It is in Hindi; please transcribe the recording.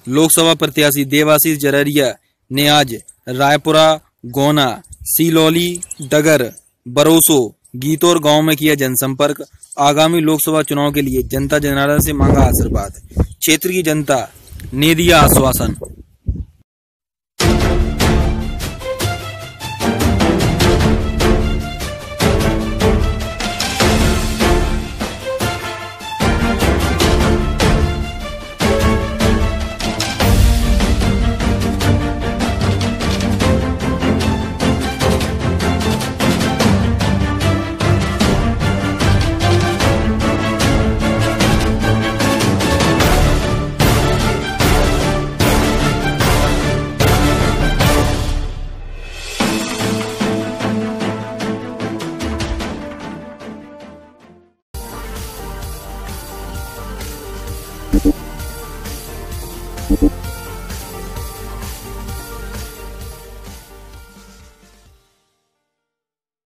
लोकसभा प्रत्याशी देवाशीष जररिया ने आज रायपुरा, गोना, सिलौली, डगर, बरोसो, गीतौर गांव में किया जनसंपर्क। आगामी लोकसभा चुनाव के लिए जनता जनार्दन से मांगा आशीर्वाद। क्षेत्र की जनता ने दिया आश्वासन। Thank you.